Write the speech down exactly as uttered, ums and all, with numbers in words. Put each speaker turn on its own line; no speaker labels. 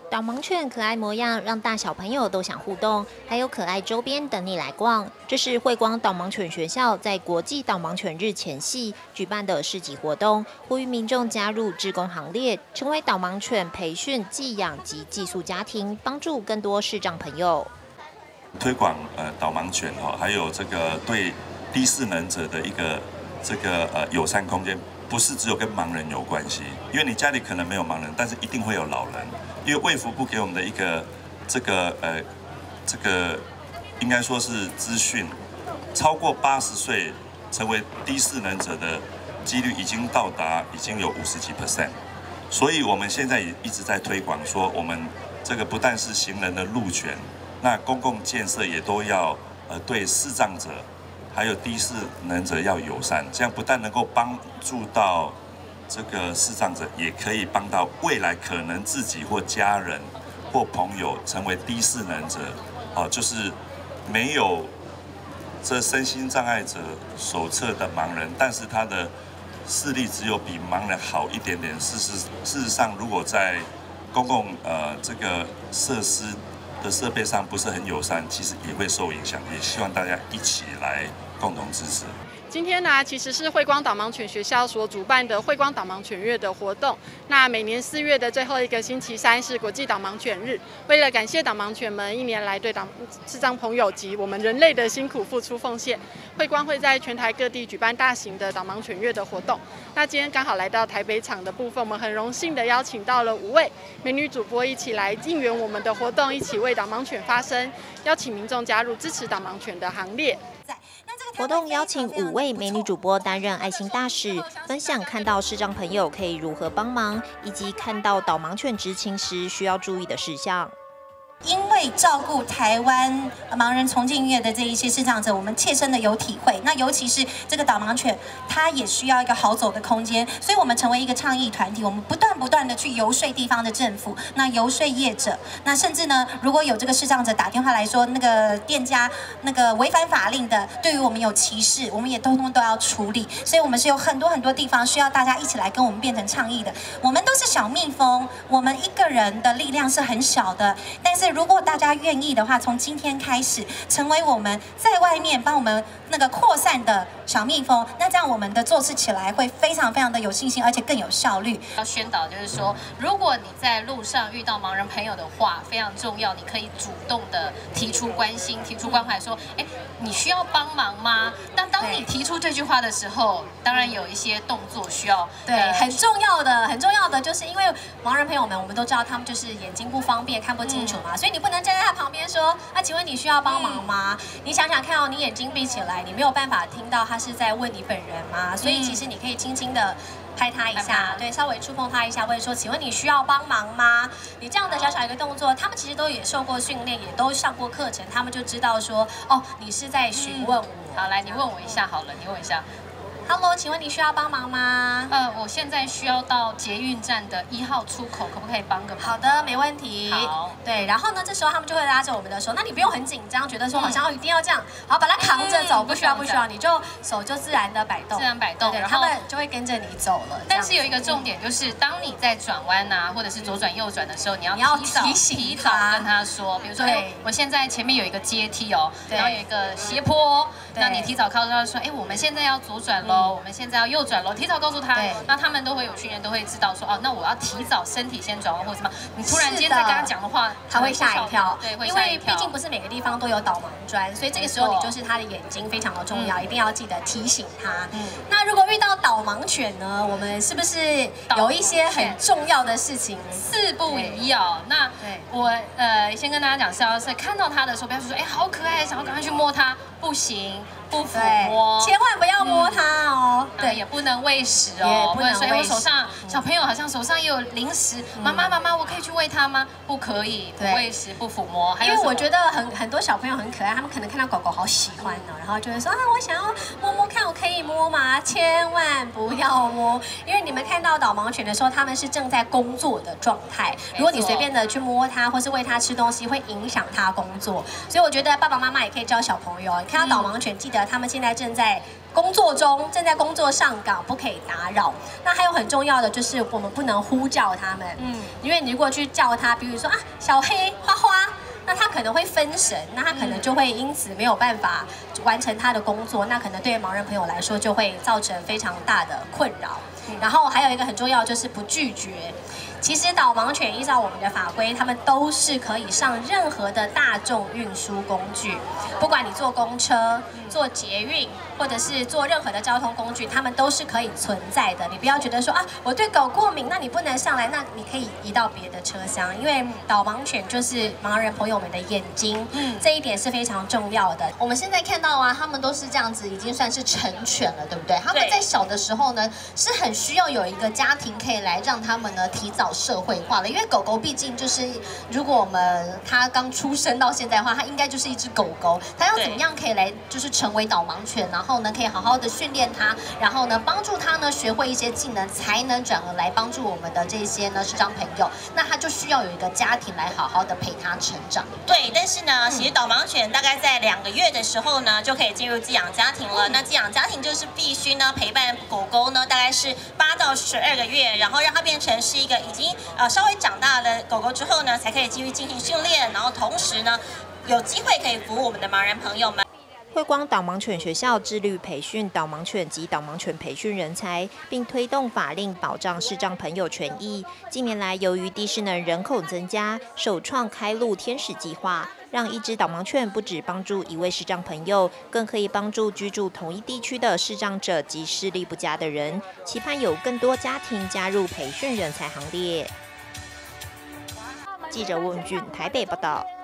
导盲犬可爱模样让大小朋友都想互动，还有可爱周边等你来逛。这是慧光导盲犬学校在国际导盲犬日前夕举办的市集活动，呼吁民众加入志工行列，成为导盲犬培训、寄养及寄宿家庭，帮助更多视障朋友。
推广呃导盲犬哈，还有这个对低视能者的一个这个呃友善空间。 不是只有跟盲人有关系，因为你家里可能没有盲人，但是一定会有老人。因为卫福部给我们的一个这个呃这个应该说是资讯，超过八十岁成为低视能者的几率已经到达已经有五十几 percent， 所以我们现在也一直在推广说，我们这个不但是行人的路权，那公共建设也都要呃对视障者。 还有低视能者要友善，这样不但能够帮助到这个视障者，也可以帮到未来可能自己或家人或朋友成为低视能者，啊，就是没有这身心障碍者手册的盲人，但是他的视力只有比盲人好一点点。事实事实上，如果在公共呃这个设施 的设备上不是很友善，其实也会受影响。也希望大家一起来共同支持。
今天呢，其实是慧光导盲犬学校所主办的慧光导盲犬月的活动。那每年四月的最后一个星期三是国际导盲犬日。为了感谢导盲犬们一年来对导视障朋友及我们人类的辛苦付出奉献，慧光会在全台各地举办大型的导盲犬月的活动。那今天刚好来到台北场的部分，我们很荣幸的邀请到了五位美女主播一起来应援我们的活动，一起为导盲犬发声，邀请民众加入支持导盲犬的行列。
活动邀请五位美女主播担任爱心大使，分享看到视障朋友可以如何帮忙，以及看到导盲犬执勤时需要注意的事项。
因为照顾台湾盲人重建院的这一些视障者，我们切身的有体会。那尤其是这个导盲犬，它也需要一个好走的空间，所以我们成为一个倡议团体，我们不断不断的去游说地方的政府，那游说业者，那甚至呢，如果有这个视障者打电话来说，那个店家那个违反法令的，对于我们有歧视，我们也通通都要处理。所以我们是有很多很多地方需要大家一起来跟我们变成倡议的。我们都是小蜜蜂，我们一个人的力量是很小的，但是 如果大家愿意的话，从今天开始成为我们在外面帮我们那个扩散的小蜜蜂，那这样我们的做事起来会非常非常的有信心，而且更有效率。
要宣导就是说，如果你在路上遇到盲人朋友的话，非常重要，你可以主动的提出关心、提出关怀，说，哎，你需要帮忙吗？但当你提出这句话的时候，当然有一些动作需要。
对，呃、很重要的，很重要的，就是因为盲人朋友们，我们都知道他们就是眼睛不方便，看不清楚嘛，嗯、所以你不能 站在他旁边说，那、啊、请问你需要帮忙吗？嗯、你想想看哦，你眼睛闭起来，你没有办法听到他是在问你本人吗？所以其实你可以轻轻的拍他一下，对，稍微触碰他一下，问说，请问你需要帮忙吗？你这样的小小一个动作，他们其实都也受过训练，也都上过课程，他们就知道说，哦，你是在询问我。
嗯、好，来，你问我一下好了，你问我一下。
Hello， 请问你需要帮忙吗？
呃，我现在需要到捷运站的一号出口，可不可以帮个忙？
好的，没问题。
好，
对，然后呢，这时候他们就会拉着我们的手，那你不用很紧张，觉得说好像要一定要这样，好把它扛着走，不需要不需要，你就手就自然的摆动，
自然摆动，
对，他们就会跟着你走了。
但是有一个重点就是，当你在转弯啊，或者是左转右转的时候，你要
你要
提早
提醒
提早跟他说，比如说，哎，我现在前面有一个阶梯哦，然后有一个斜坡，那你提早告诉他说，哎，我们现在要左转喽，我们现在要右 右转喽，提早告诉他，那他们都会有训练，都会知道说，哦，那我要提早身体先转弯或什么。你突然间再跟他讲的话，
他会吓一跳，
对，会
因为毕竟不是每个地方都有导盲砖，所以这个时候你就是他的眼睛非常的重要，一定要记得提醒他。嗯，那如果遇到导盲犬呢，我们是不是有一些很重要的事情？
四不一要。那我呃先跟大家讲是要是看到他的时候，不要说，哎，好可爱，想要赶快去摸它，不行。 不抚摸，
千万不要摸它哦。
对，也不能喂食哦，不能说我手上小朋友好像手上也有零食，妈妈妈妈，我可以去喂它吗？不可以，不喂食，不抚摸。
因为我觉得很很多小朋友很可爱，他们可能看到狗狗好喜欢哦，然后就会说啊，我想要摸摸看，我可以摸吗？千万不要摸，因为你们看到导盲犬的时候，他们是正在工作的状态。如果你随便的去摸它，或是喂它吃东西，会影响它工作。所以我觉得爸爸妈妈也可以教小朋友，你看到导盲犬，记得 他们现在正在工作中，正在工作上岗，不可以打扰。那还有很重要的就是，我们不能呼叫他们，嗯，因为你如果去叫他，比如说啊，小黑、花花，那他可能会分神，那他可能就会因此没有办法完成他的工作，那可能对盲人朋友来说就会造成非常大的困扰。然后还有一个很重要就是不拒绝。其实导盲犬依照我们的法规，他们都是可以上任何的大众运输工具，不管你坐公车、坐捷运，或者是坐任何的交通工具，他们都是可以存在的。你不要觉得说啊，我对狗过敏，那你不能上来，那你可以移到别的车厢，因为导盲犬就是盲人朋友们的眼睛，嗯，这一点是非常重要的。
我们现在看到啊，他们都是这样子，已经算是成犬了，对不对？他们在小的时候呢，是很需要有一个家庭可以来让他们呢提早社会化了，因为狗狗毕竟就是，如果我们它刚出生到现在的话，它应该就是一只狗狗，它要怎么样可以来就是成为导盲犬，然后呢可以好好的训练它，然后呢帮助它呢学会一些技能，才能转而来帮助我们的这些呢视障朋友，那它就需要有一个家庭来好好的陪它成长。
对，但是呢，其实导盲犬大概在两个月的时候呢，就可以进入寄养家庭了。那寄养家庭就是必须呢陪伴狗狗呢，大概是八到十二个月，然后让它变成是一个已经呃稍微长大的狗狗之后呢，才可以继续进行训练，然后同时呢，有机会可以服务我们的盲人朋友们。
慧光导盲犬学校致力培训导盲犬及导盲犬培训人才，并推动法令保障视障朋友权益。近年来，由于低视能人口增加，首创开路天使计划，让一只导盲犬不只帮助一位视障朋友，更可以帮助居住同一地区的视障者及视力不佳的人。期盼有更多家庭加入培训人才行列。记者温俊台北报道。